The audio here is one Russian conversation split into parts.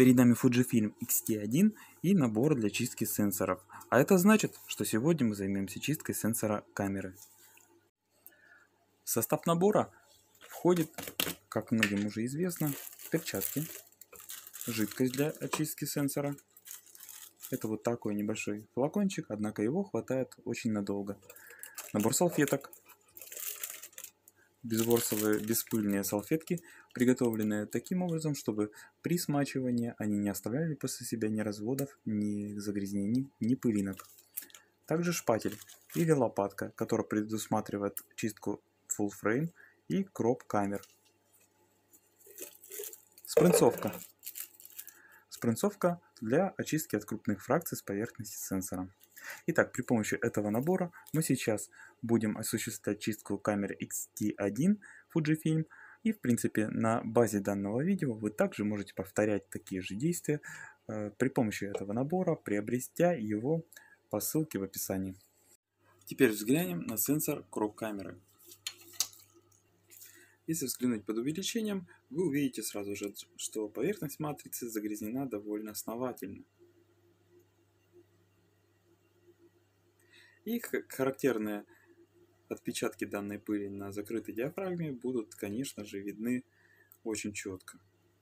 Перед нами Fujifilm X-T1 и набор для чистки сенсоров. А это значит, что сегодня мы займемся чисткой сенсора камеры. В состав набора входит, как многим уже известно, перчатки, жидкость для очистки сенсора. Это вот такой небольшой флакончик, однако его хватает очень надолго. Набор салфеток. Безворсовые беспыльные салфетки, приготовленные таким образом, чтобы при смачивании они не оставляли после себя ни разводов, ни загрязнений, ни пылинок. Также шпатель или лопатка, которая предусматривает чистку full frame и кроп камер. Спринцовка. Спринцовка для очистки от крупных фракций с поверхности сенсора. Итак, при помощи этого набора мы сейчас будем осуществлять чистку камеры X-T1 Fujifilm. И в принципе на базе данного видео вы также можете повторять такие же действия при помощи этого набора, приобретя его по ссылке в описании. Теперь взглянем на сенсор кроп камеры. Если взглянуть под увеличением, вы увидите сразу же, что поверхность матрицы загрязнена довольно основательно. И характерные отпечатки данной пыли на закрытой диафрагме будут, конечно же, видны очень четко.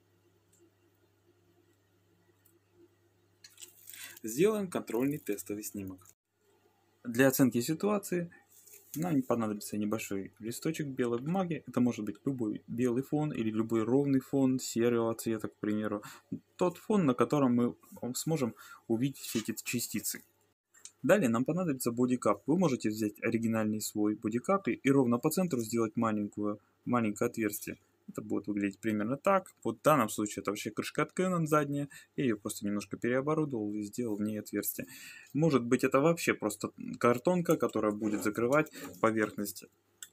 Сделаем контрольный тестовый снимок. Для оценки ситуации нам понадобится небольшой листочек белой бумаги. Это может быть любой белый фон или любой ровный фон серого цвета, к примеру. Тот фон, на котором мы сможем увидеть все эти частицы. Далее нам понадобится бодикап. Вы можете взять оригинальный свой бодикап и ровно по центру сделать маленькое отверстие. Это будет выглядеть примерно так. Вот в данном случае это вообще крышка от Canon задняя. Я ее просто немножко переоборудовал и сделал в ней отверстие. Может быть, это вообще просто картонка, которая будет закрывать поверхность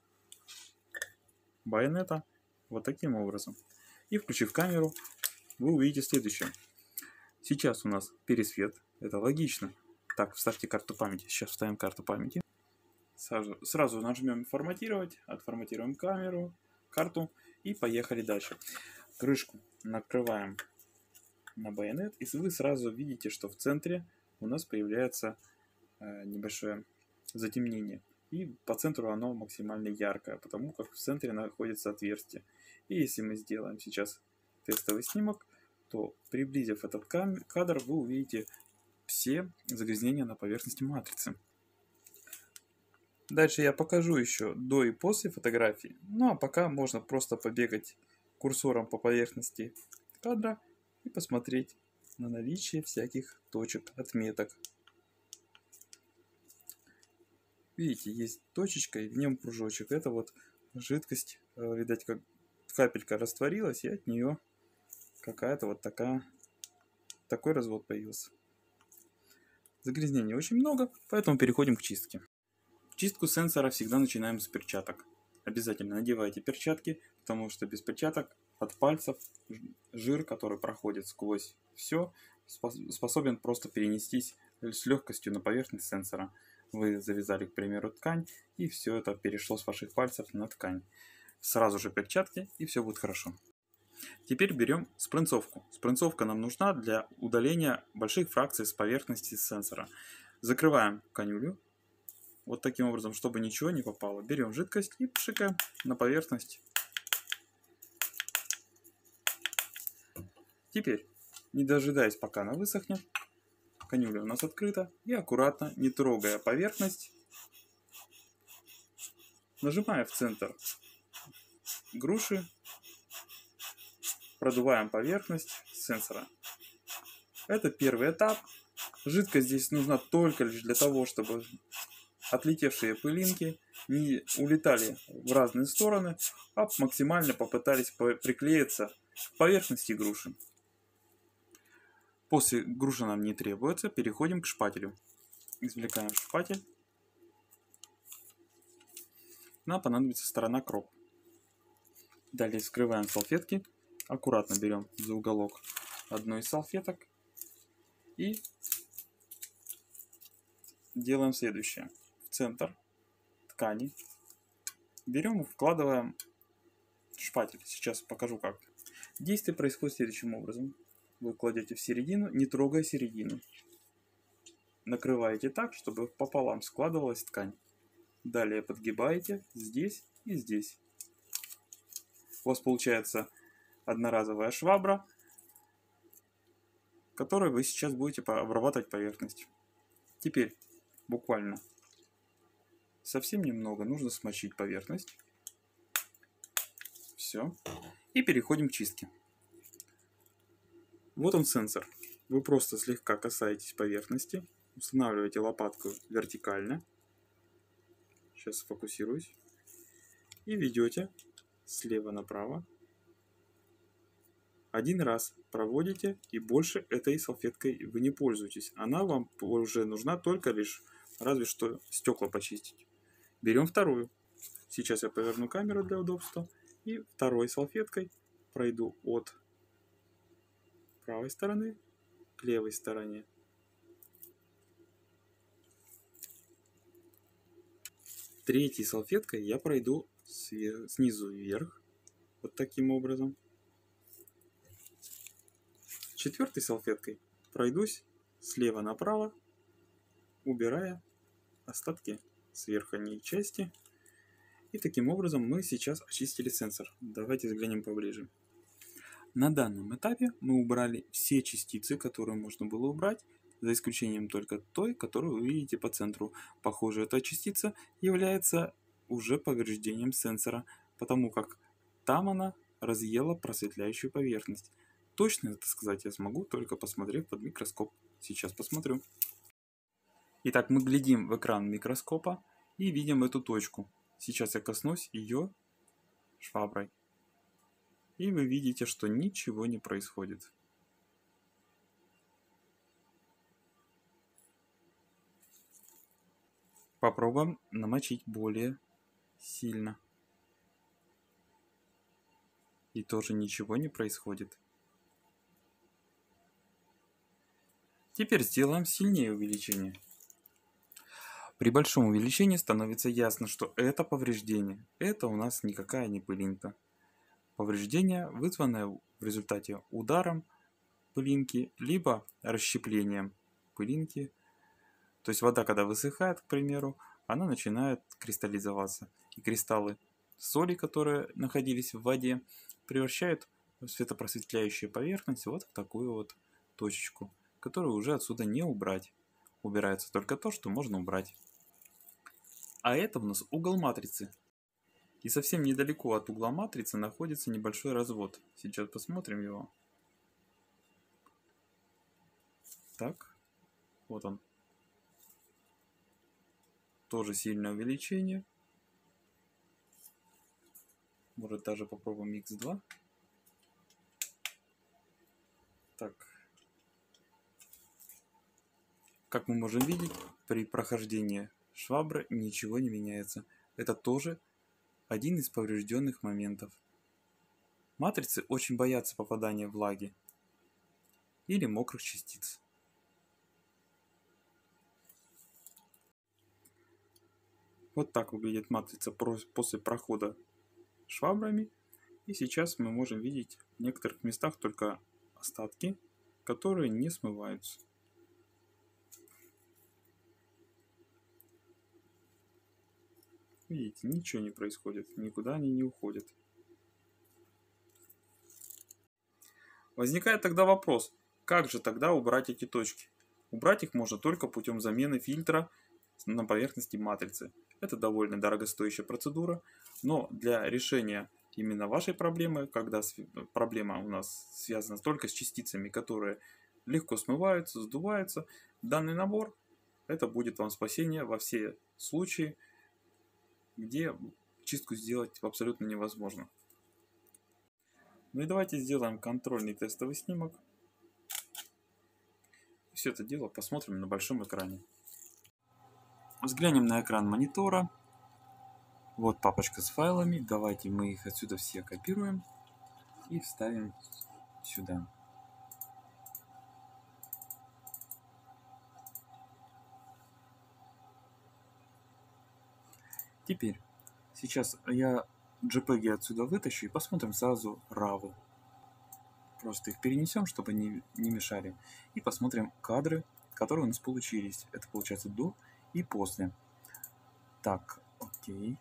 байонета вот таким образом. И включив камеру, вы увидите следующее. Сейчас у нас пересвет. Это логично. Так, вставьте карту памяти. Сейчас вставим карту памяти. Сразу нажмем форматировать, отформатируем карту и поехали дальше. Крышку накрываем на байонет, и вы сразу видите, что в центре у нас появляется небольшое затемнение. И по центру оно максимально яркое, потому как в центре находится отверстие. И если мы сделаем сейчас тестовый снимок, то приблизив этот кадр, вы увидите все загрязнения на поверхности матрицы. Дальше я покажу еще до и после фотографии. Ну а пока можно просто побегать курсором по поверхности кадра и посмотреть на наличие всяких точек, отметок. Видите, есть точечка и в нем кружочек. Это вот жидкость, видать, как капелька растворилась, и от нее какая-то вот такой развод появился. Загрязнений очень много, поэтому переходим к чистке. Чистку сенсора всегда начинаем с перчаток. Обязательно надевайте перчатки, потому что без перчаток от пальцев жир, который проходит сквозь все, способен просто перенестись с легкостью на поверхность сенсора. Вы завязали, к примеру, ткань, и все это перешло с ваших пальцев на ткань. Сразу же перчатки, и все будет хорошо. Теперь берем спринцовку. Спринцовка нам нужна для удаления больших фракций с поверхности сенсора. Закрываем канюлю. Вот таким образом, чтобы ничего не попало. Берем жидкость и пшикаем на поверхность. Теперь, не дожидаясь, пока она высохнет, канюля у нас открыта. И аккуратно, не трогая поверхность, нажимая в центр груши, продуваем поверхность сенсора. Это первый этап. Жидкость здесь нужна только лишь для того, чтобы отлетевшие пылинки не улетали в разные стороны, а максимально попытались приклеиться к поверхности груши. После груши нам не требуется, переходим к шпателю. Извлекаем шпатель. Нам понадобится сторона кроп. Далее вскрываем салфетки. Аккуратно берем за уголок одну из салфеток и делаем следующее. В центр ткани берем и вкладываем шпатель. Сейчас покажу как. Действие происходит следующим образом. вы кладете в середину, не трогая середину. Накрываете так, чтобы пополам складывалась ткань. Далее подгибаете здесь и здесь. У вас получается одноразовая швабра, которой вы сейчас будете обрабатывать поверхность. Теперь буквально совсем немного нужно смочить поверхность. Все. И переходим к чистке. Вот он сенсор. Вы просто слегка касаетесь поверхности, устанавливаете лопатку вертикально. Сейчас сфокусируюсь. И ведете слева направо. Один раз проводите, и больше этой салфеткой вы не пользуетесь. Она вам уже нужна только лишь, разве что стекла почистить. Берем вторую. Сейчас я поверну камеру для удобства. И второй салфеткой пройду от правой стороны к левой стороне. Третьей салфеткой я пройду снизу вверх. Вот таким образом. Четвертой салфеткой пройдусь слева направо, убирая остатки с верхней части. И таким образом мы сейчас очистили сенсор. Давайте взглянем поближе. На данном этапе мы убрали все частицы, которые можно было убрать, за исключением только той, которую вы видите по центру. Похоже, эта частица является уже повреждением сенсора, потому как там она разъела просветляющую поверхность. Точно это сказать я смогу, только посмотрев под микроскоп. Сейчас посмотрю. Итак, мы глядим в экран микроскопа и видим эту точку. Сейчас я коснусь ее шваброй. И вы видите, что ничего не происходит. Попробуем намочить более сильно. И тоже ничего не происходит. Теперь сделаем сильнее увеличение. При большом увеличении становится ясно, что это повреждение. Это у нас никакая не пылинка. Повреждение, вызванное в результате ударом пылинки, либо расщеплением пылинки. То есть вода, когда высыхает, к примеру, она начинает кристаллизоваться. И кристаллы соли, которые находились в воде, превращают светопросветляющую поверхность вот в такую вот точечку, которую уже отсюда не убрать. Убирается только то, что можно убрать. А это у нас угол матрицы. И совсем недалеко от угла матрицы находится небольшой развод. Сейчас посмотрим его. Так, вот он. Тоже сильное увеличение. Может даже попробуем X2. Так. Как мы можем видеть, при прохождении швабры ничего не меняется. Это тоже один из поврежденных моментов. Матрицы очень боятся попадания влаги или мокрых частиц. Вот так выглядит матрица после прохода швабрами. И сейчас мы можем видеть в некоторых местах только остатки, которые не смываются. Видите, ничего не происходит, никуда они не уходят. Возникает тогда вопрос, как же тогда убрать эти точки? Убрать их можно только путем замены фильтра на поверхности матрицы. Это довольно дорогостоящая процедура, но для решения именно вашей проблемы, когда проблема у нас связана только с частицами, которые легко смываются, сдуваются, данный набор это будет вам спасение во все случаи, где чистку сделать абсолютно невозможно. Ну и давайте сделаем контрольный тестовый снимок. Все это дело посмотрим на большом экране. Взглянем на экран монитора. Вот папочка с файлами. Давайте мы их отсюда все копируем и вставим сюда. Теперь, сейчас я JPEG отсюда вытащу и посмотрим сразу RAW. просто их перенесем, чтобы не мешали. И посмотрим кадры, которые у нас получились. Это получается до и после. Так, окей.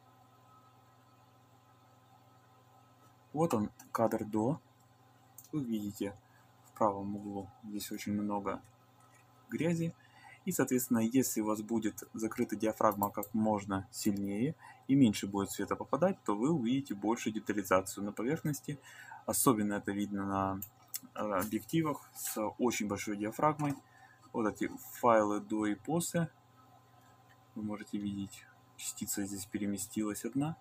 Вот он, кадр до. Вы видите в правом углу здесь очень много грязи. И, соответственно, если у вас будет закрыта диафрагма как можно сильнее и меньше будет света попадать, то вы увидите большую детализацию на поверхности. Особенно это видно на объективах с очень большой диафрагмой. Вот эти файлы до и после. Вы можете видеть, частица здесь переместилась одна.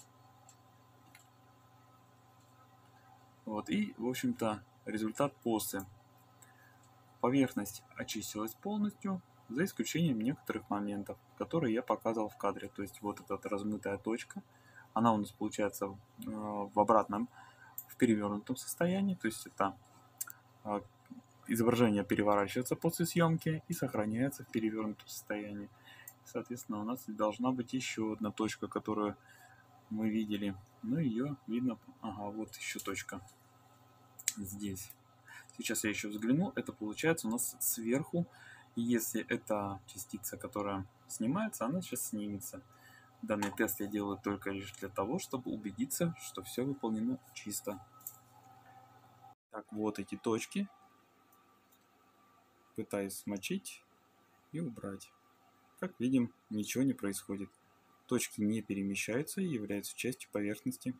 Вот, и, в общем-то, результат после. Поверхность очистилась полностью, за исключением некоторых моментов, которые я показывал в кадре. То есть вот эта размытая точка, она у нас получается в обратном, в перевернутом состоянии. То есть это изображение переворачивается после съемки и сохраняется в перевернутом состоянии. Соответственно, у нас должна быть еще одна точка, которую мы видели. Но ее видно. Ага, вот еще точка здесь. Сейчас я еще взгляну. Это получается у нас сверху. И если это частица, которая снимается, она сейчас снимется. Данный тест я делаю только лишь для того, чтобы убедиться, что все выполнено чисто. Так, вот эти точки. Пытаюсь смочить и убрать. Как видим, ничего не происходит. Точки не перемещаются и являются частью поверхности.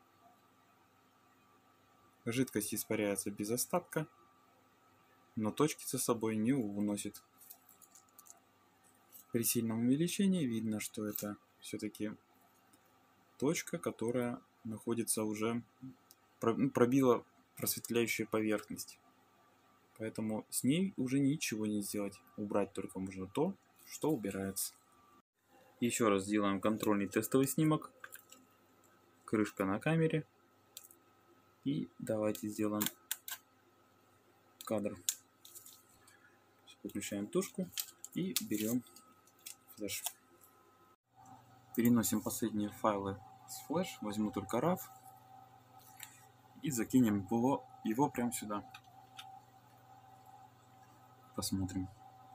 Жидкость испаряется без остатка, но точки за собой не уносит. При сильном увеличении видно, что это все-таки точка, которая находится уже, пробила просветляющую поверхность. Поэтому с ней уже ничего не сделать. Убрать только можно то, что убирается. Еще раз сделаем контрольный тестовый снимок. Крышка на камере. И давайте сделаем кадр. Выключаем тушку и берем флеш. Переносим последние файлы с флеш. Возьму только RAW и закинем его прямо сюда. Посмотрим.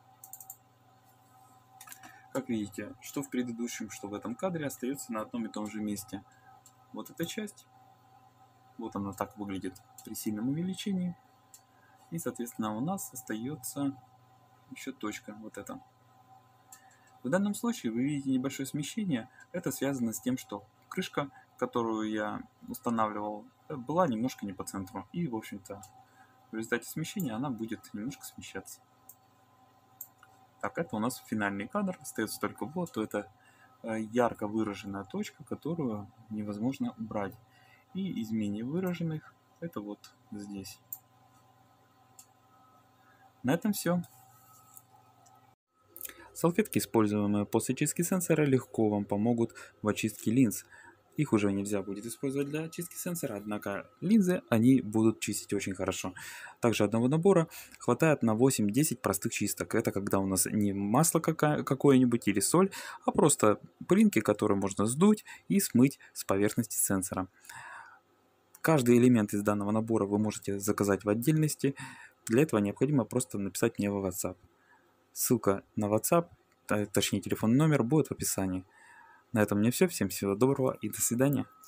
Как видите, что в предыдущем, что в этом кадре остается на одном и том же месте. Вот эта часть. Вот она так выглядит при сильном увеличении. И, соответственно, у нас остается еще точка, вот эта. В данном случае вы видите небольшое смещение. Это связано с тем, что крышка, которую я устанавливал, была немножко не по центру. И, в общем-то, в результате смещения она будет немножко смещаться. Так, это у нас финальный кадр. Остается только вот эта ярко выраженная точка, которую невозможно убрать. И из менее выраженных это вот здесь. На этом все. Салфетки, используемые после чистки сенсора, легко вам помогут в очистке линз. Их уже нельзя будет использовать для очистки сенсора, однако линзы они будут чистить очень хорошо. Также одного набора хватает на 8-10 простых чисток. Это когда у нас не масло какое-нибудь или соль, а просто пылинки, которые можно сдуть и смыть с поверхности сенсора. Каждый элемент из данного набора вы можете заказать в отдельности. Для этого необходимо просто написать мне в WhatsApp. Ссылка на WhatsApp, точнее телефонный номер, будет в описании. На этом у меня все. Всем всего доброго и до свидания.